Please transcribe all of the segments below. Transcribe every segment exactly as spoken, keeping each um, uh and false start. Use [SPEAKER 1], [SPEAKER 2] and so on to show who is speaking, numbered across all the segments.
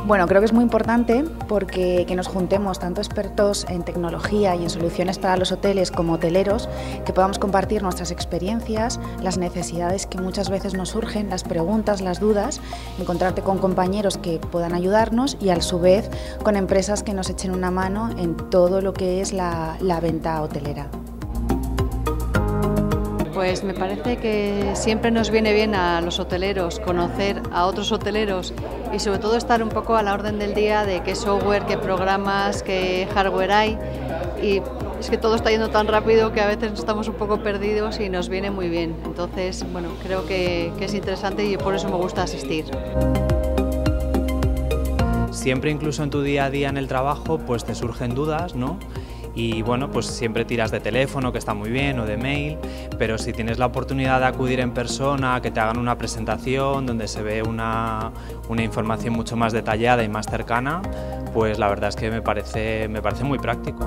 [SPEAKER 1] Bueno, creo que es muy importante porque que nos juntemos tanto expertos en tecnología y en soluciones para los hoteles como hoteleros, que podamos compartir nuestras experiencias, las necesidades que muchas veces nos surgen, las preguntas, las dudas, encontrarte con compañeros que puedan ayudarnos y a su vez con empresas que nos echen una mano en todo lo que es la, la venta hotelera.
[SPEAKER 2] Pues me parece que siempre nos viene bien a los hoteleros conocer a otros hoteleros y sobre todo estar un poco a la orden del día de qué software, qué programas, qué hardware hay, y es que todo está yendo tan rápido que a veces estamos un poco perdidos y nos viene muy bien. Entonces, bueno, creo que, que es interesante y por eso me gusta asistir.
[SPEAKER 3] Siempre, incluso en tu día a día en el trabajo, pues te surgen dudas, ¿no? Y bueno, pues siempre tiras de teléfono, que está muy bien, o de mail, pero si tienes la oportunidad de acudir en persona, que te hagan una presentación donde se ve una, una información mucho más detallada y más cercana, pues la verdad es que me parece, me parece muy práctico.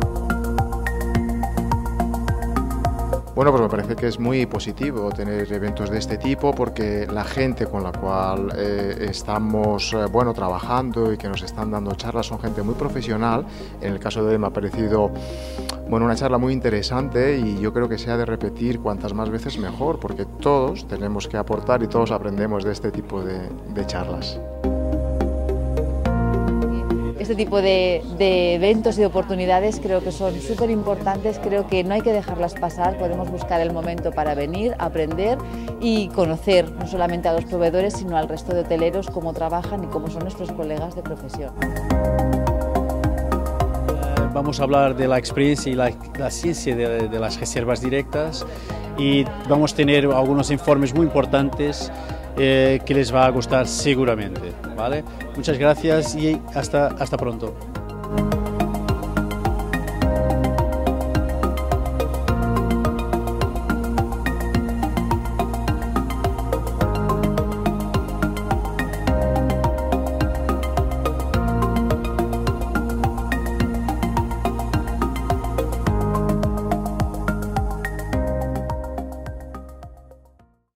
[SPEAKER 4] Bueno, pues me parece que es muy positivo tener eventos de este tipo porque la gente con la cual eh, estamos eh, bueno, trabajando y que nos están dando charlas son gente muy profesional. En el caso de él me ha parecido bueno, una charla muy interesante y yo creo que se ha de repetir cuantas más veces mejor porque todos tenemos que aportar y todos aprendemos de este tipo de, de charlas.
[SPEAKER 5] Este tipo de, de eventos y de oportunidades creo que son súper importantes, creo que no hay que dejarlas pasar, podemos buscar el momento para venir, aprender y conocer no solamente a los proveedores sino al resto de hoteleros, cómo trabajan y cómo son nuestros colegas de profesión.
[SPEAKER 6] Vamos a hablar de la experiencia y la, la ciencia de, de las reservas directas y vamos a tener algunos informes muy importantes Eh, que les va a gustar seguramente, ¿vale? Muchas gracias y hasta, hasta pronto.